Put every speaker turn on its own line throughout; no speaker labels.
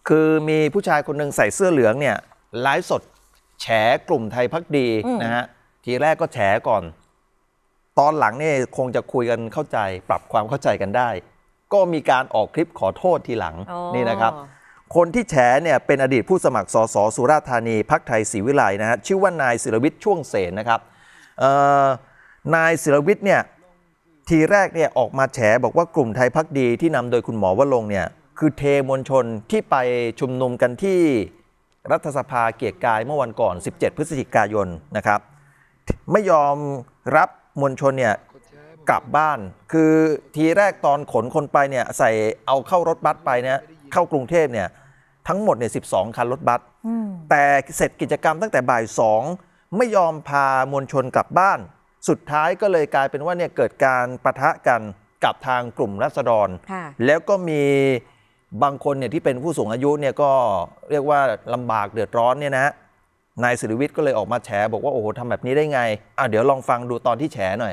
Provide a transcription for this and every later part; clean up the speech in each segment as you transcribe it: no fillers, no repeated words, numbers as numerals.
คือมีผู้ชายคนหนึ่งใส่เสื้อเหลืองเนี่ยไลฟ์สดแฉกลุ่มไทยพักดีนะฮะทีแรกก็แฉก่อนตอนหลังเนี่ยคงจะคุยกันเข้าใจปรับความเข้าใจกันได้ก็มีการออกคลิปขอโทษทีหลังนี่นะครับคนที่แฉเนี่ยเป็นอดีตผู้สมัครสสสุราษฎร์ธานีพรรคไทยศรีวิไลนะฮะชื่อว่านายศิรวิทย์ช่วงเสนนะครับนายศิรวิทย์เนี่ยทีแรกเนี่ยออกมาแฉบอกว่ากลุ่มไทยพักดีที่นำโดยคุณหมอวรงค์เนี่ยคือเทมวลชนที่ไปชุมนุมกันที่รัฐสภาเกียรติกายเมื่อวันก่อน17พฤศจิกายนนะครับไม่ยอมรับมวลชนเนี่ยกลับบ้านคือทีแรกตอนขนคนไปเนี่ยใส่เอาเข้ารถบัสไปเนี่ยเข้ากรุงเทพเนี่ยทั้งหมดเนี่ย12คันรถบัสแต่เสร็จกิจกรรมตั้งแต่บ่าย2ไม่ยอมพามวลชนกลับบ้านสุดท้ายก็เลยกลายเป็นว่าเนี่ยเกิดการปะทะกันกับทางกลุ่มราษฎรแล้วก็มีบางคนเนี่ยที่เป็นผู้สูงอายุเนี่ยก็เรียกว่าลำบากเดือดร้อนเนี่ยนะนายศิริวิทย์ก็เลยออกมาแฉบอกว่าโอ้โหทำแบบนี้ได้ไงเดี๋ยวลองฟังดูตอนที่แฉหน่อย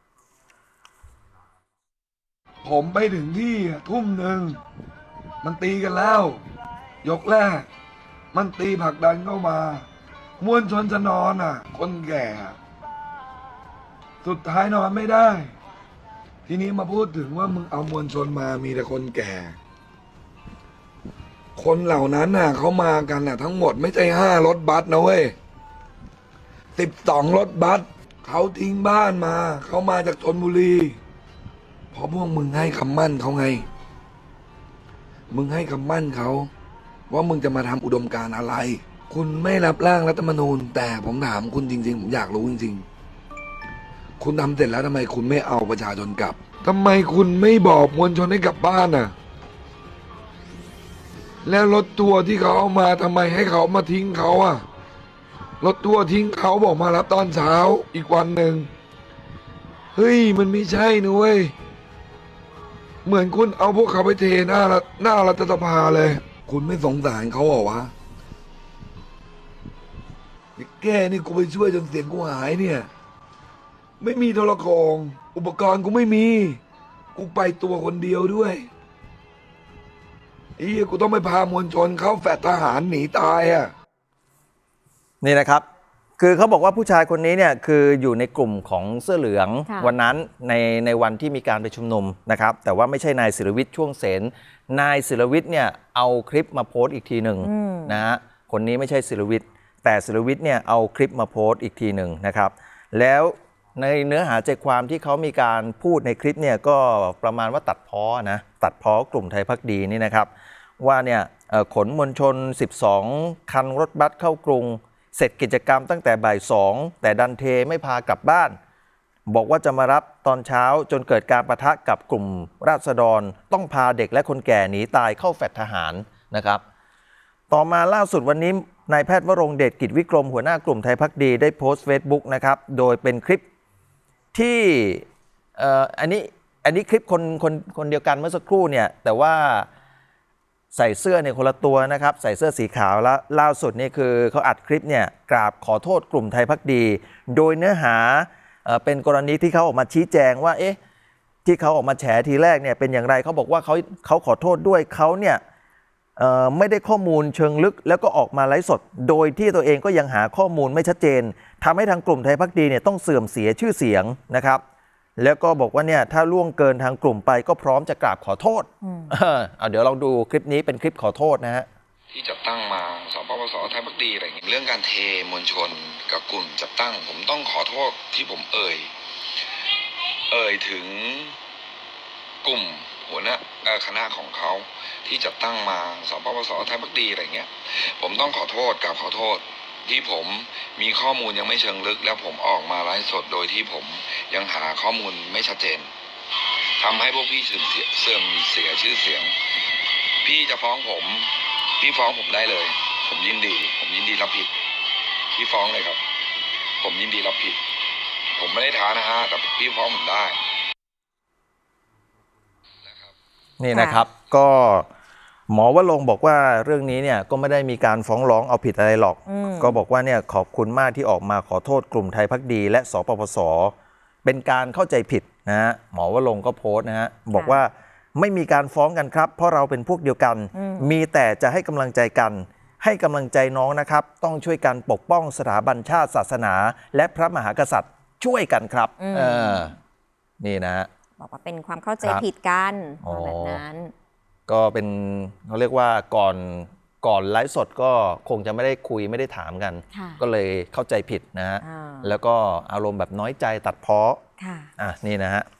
ผมไปถึงที่ทุ่มหนึ่งมันตีกันแล้วยกแรกมันตีผลักดันเข้ามามวลชนจะนอนคนแก่สุดท้ายนอนไม่ได้ทีนี้มาพูดถึงว่ามึงเอามวลชนมามีแต่คนแก่คนเหล่านั้นเขามากันทั้งหมดไม่ใช่5 รถบัสนะเว้ย12 รถบัสเขาทิ้งบ้านมาเขามาจากชลบุรีเพราะพวกมึงให้คำมั่นเขาไงมึงให้คำมั่นเขาว่ามึงจะมาทำอุดมการณ์อะไรคุณไม่รับร่างรัฐธรรมนูญแต่ผมถามคุณจริงๆผมอยากรู้จริงๆคุณทำเสร็จแล้วทำไมคุณไม่เอาประชาชนกลับทำไมคุณไม่บอกมวลชนให้กลับบ้านแล้วรถทัวร์ที่เขาเอามาทำไมให้เขามาทิ้งเขารถทัวร์ทิ้งเขาบอกมารับตอนเช้าอีกวันหนึ่งเฮ้ยมันไม่ใช่นุ้ยเหมือนคุณเอาพวกเขาไปเทหน้ารัฐสภาเลยคุณไม่สงสารเขาหรอวะแกนี่กูไปช่วยจนเสียงกูหายเนี่ยไม่มีโทรโขงอุปกรณ์กูไม่มีกูไปตัวคนเดียวด้วยกูต้องไปพามวลชนเข้าแฟลตทหารหนีตาย
นี่นะครับคือเขาบอกว่าผู้ชายคนนี้เนี่ยคืออยู่ในกลุ่มของเสื้อเหลืองวันนั้นในวันที่มีการไปชุมนุมนะครับแต่ว่าไม่ใช่นายศิรวิทย์ช่วงเสนนายศิรวิทย์เนี่ยเอาคลิปมาโพสต์อีกทีหนึ่งนะฮะคนนี้ไม่ใช่ศิรวิทย์แต่ศิรวิทย์เนี่ยเอาคลิปมาโพสต์อีกทีหนึ่งนะครับแล้วในเนื้อหาใจความที่เขามีการพูดในคลิปเนี่ยก็ประมาณว่าตัดพ้อกลุ่มไทยพักดีนี่นะครับว่าเนี่ยขนมวลชน12คันรถบัสเข้ากรุงเสร็จกิจกรรมตั้งแต่บ่าย2แต่ดันเทไม่พากลับบ้านบอกว่าจะมารับตอนเช้าจนเกิดการปะทะกับกลุ่มราษฎรต้องพาเด็กและคนแก่หนีตายเข้าแฟลตทหารนะครับต่อมาล่าสุดวันนี้นายแพทย์วรงค์เดชกิจวิกรมหัวหน้ากลุ่มไทยพักดีได้โพสต์ Facebook นะครับโดยเป็นคลิปที่อันนี้คลิปคนเดียวกันเมื่อสักครู่เนี่ยแต่ว่าใส่เสื้อเนี่ยคนละตัวนะครับใส่เสื้อสีขาวแล้วล่าสุดนี่คือเขาอัดคลิปเนี่ยกราบขอโทษกลุ่มไทยพักดีโดยเนื้อหาเป็นกรณีที่เขาออกมาชี้แจงว่าที่เขาออกมาแฉทีแรกเนี่ยเป็นอย่างไรเขาบอกว่าเขาขอโทษด้วยเขาเนี่ยไม่ได้ข้อมูลเชิงลึกแล้วก็ออกมาไลฟ์สดโดยที่ตัวเองก็ยังหาข้อมูลไม่ชัดเจนทำให้ทางกลุ่มไทยพักดีเนี่ยต้องเสื่อมเสียชื่อเสียงนะครับแล้วก็บอกว่าเนี่ยถ้าล่วงเกินทางกลุ่มไปก็พร้อมจะกราบขอโทษเดี๋ยวลองดูคลิปนี้เป็นคลิปขอโทษนะฮะ
ที่จัดตั้งมาสปปสไทยพักดีอะไรอย่างเงี้ยเรื่องการเทมวลชนกับกลุ่มจัดตั้งผมต้องขอโทษที่ผมเอ่ยถึงกลุ่มหัวหน้าคณะของเขาที่จัดตั้งมาสปปสไทยพักดีอะไรเงี้ยผมต้องขอโทษกับขอโทษที่ผมมีข้อมูลยังไม่เชิงลึกแล้วผมออกมาไลฟ์สดโดยที่ผมยังหาข้อมูลไม่ชัดเจนทำให้พวกพี่เสื่อมเสียชื่อเสียงพี่จะฟ้องผมพี่ฟ้องผมได้เลยผมยินดีรับผิดพี่ฟ้องเลยครับผมยินดีรับผิดผมไม่ได้ท้านะฮะแต่พี่ฟ้องผมได้
นี่นะครับก็หมอวรงค์บอกว่าเรื่องนี้เนี่ยก็ไม่ได้มีการฟ้องร้องเอาผิดอะไรหรอกก็บอกว่าเนี่ยขอบคุณมากที่ออกมาขอโทษกลุ่มไทยพักดีและสปปสเป็นการเข้าใจผิดนะฮะหมอวรงค์ก็โพสต์นะฮะบอกว่าไม่มีการฟ้องกันครับเพราะเราเป็นพวกเดียวกันมีแต่จะให้กำลังใจกันให้กำลังใจน้องนะครับต้องช่วยกันปกป้องสถาบันชาติศาสนาและพระมหากษัตริย์ช่วยกันครับนี่นะ
บอกว่าเป็นความเข้าใจผิดกันแบบนั้น
ก็เป็นเขาเรียกว่าก่อนไลฟ์สดก็คงจะไม่ได้คุยไม่ได้ถามกันก็เลยเข้าใจผิดนะฮะแล้วก็อารมณ์แบบน้อยใจตัดพ้อนี่นะฮะ